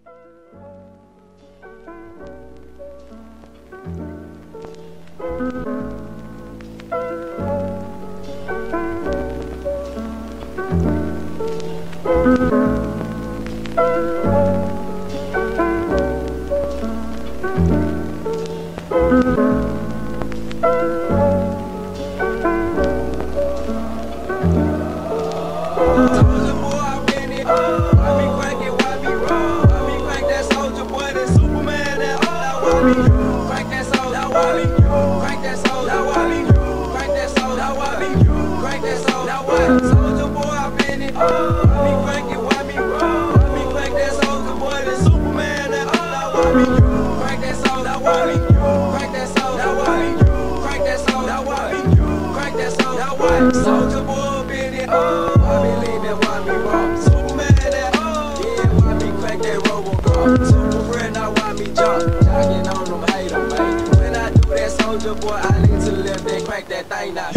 Soulja Boy been it why me lean that, why me rock? Superman that, yeah, why me crack that Robocop? Super friend, now why me jump? Jogging on them, hate them, baby. When I do that Soulja Boy, I lean to the left, then crack that thing now.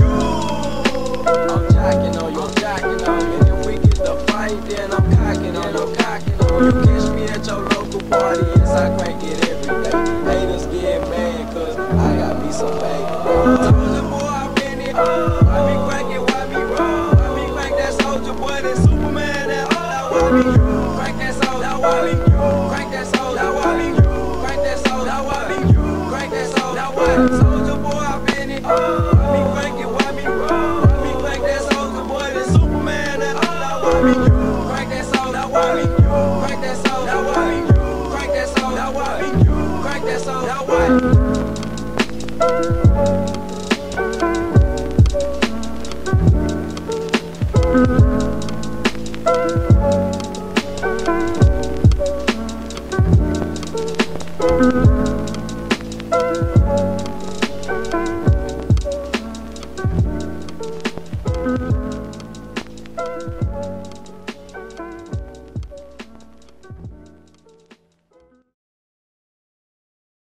I'm jocking on you, I'm jocking on you. And if we get the fight, then I'm cocking on you, cocking on you. Catch me at your local party, yes, I crank it every day. Haters get mad, cause I got me some baby. Soulja Boy, I been it why me crack it, why me roll? Why me crack that Soulja Boy, that Superman, that why me crack that Soulja, why me crack that Soulja, why me crack that Soulja, why me crack that Soulja, why Soulja Boy, I been it why me crack it, why me roll? Why me crack that Soulja Boy, that Superman, that why me crack that Soulja, why me crack that Soulja, why me crack that Soulja, why me crack that Soulja, why? Thank you.